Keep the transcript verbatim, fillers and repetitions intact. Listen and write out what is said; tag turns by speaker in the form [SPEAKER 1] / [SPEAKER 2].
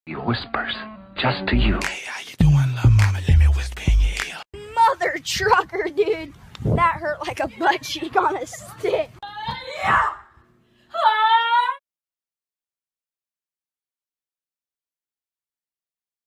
[SPEAKER 1] He whispers just to you.
[SPEAKER 2] Hey, how you doing, little mama? Let me whisper in your ear.
[SPEAKER 3] Mother trucker, dude. That hurt like a butt cheek on a stick. Yeah!